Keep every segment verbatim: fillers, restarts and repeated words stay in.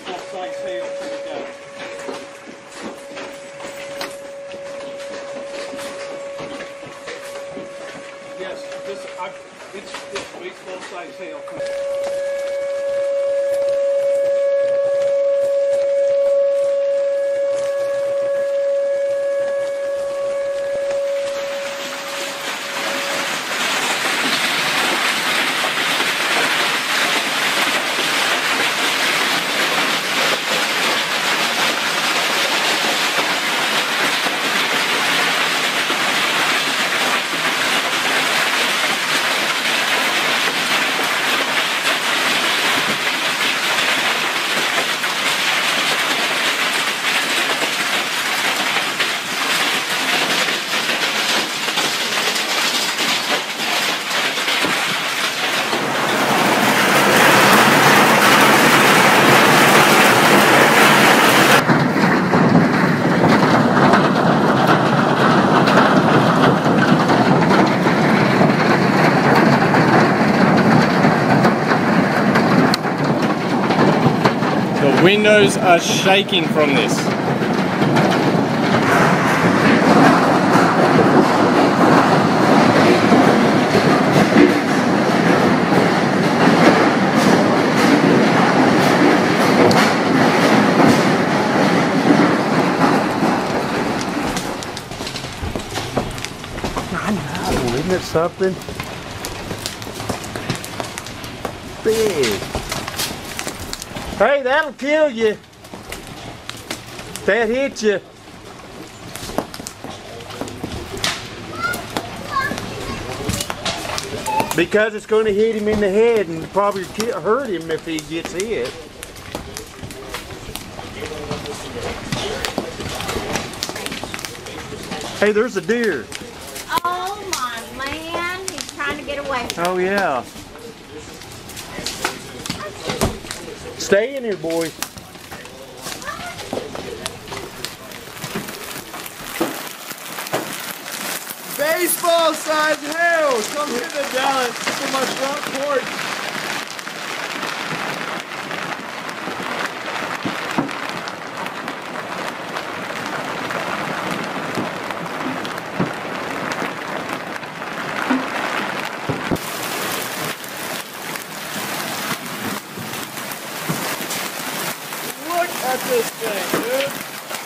baseball size hail to the go. Yes, this I, it's it's baseball size hail. The windows are shaking from this. I know, isn't it something? Big. Hey, that'll kill you. That hits you. Because it's going to hit him in the head and probably hurt him if he gets hit. Hey, there's a deer. Oh my man, he's trying to get away from Oh yeah. Stay in here, boy. Baseball size hail! Come hit the down to my front porch. Look at this thing, dude.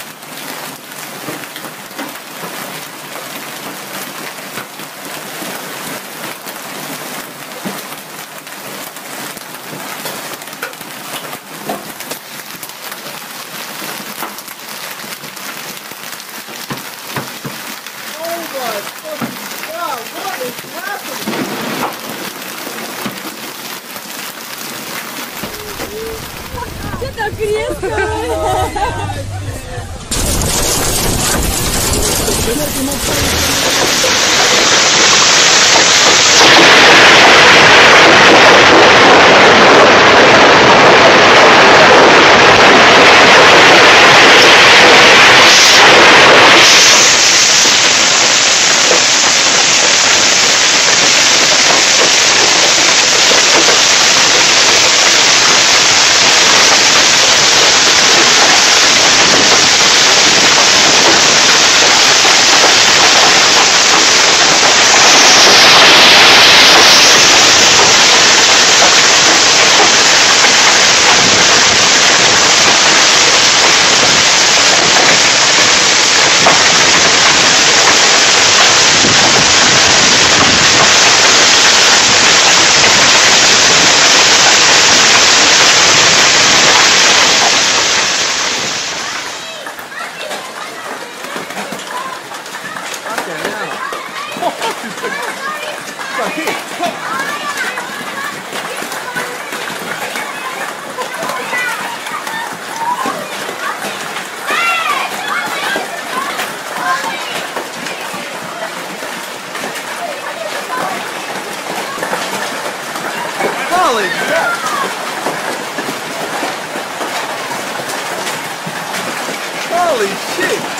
Oh my fucking God, what is happening? Ты так резко! Holy crap! Holy shit!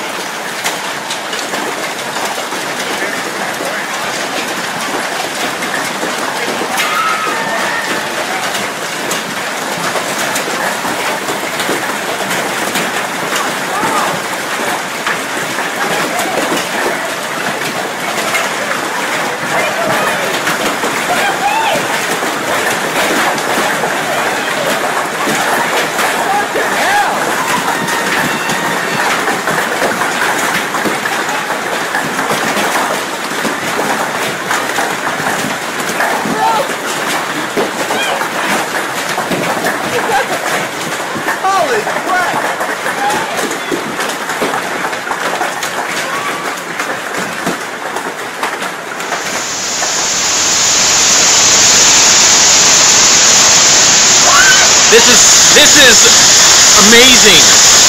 is this is amazing.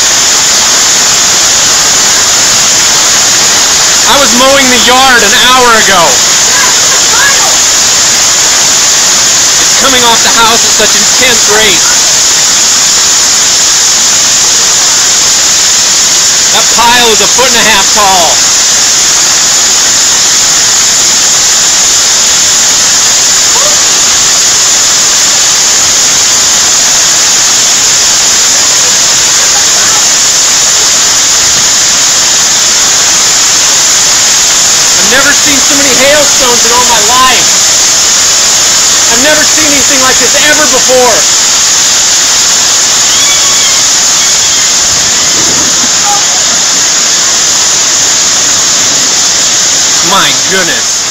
I was mowing the yard an hour ago. It's coming off the house at such intense rate. That pile is a foot and a half tall. I've never seen so many hailstones in all my life. I've never seen anything like this ever before. My goodness.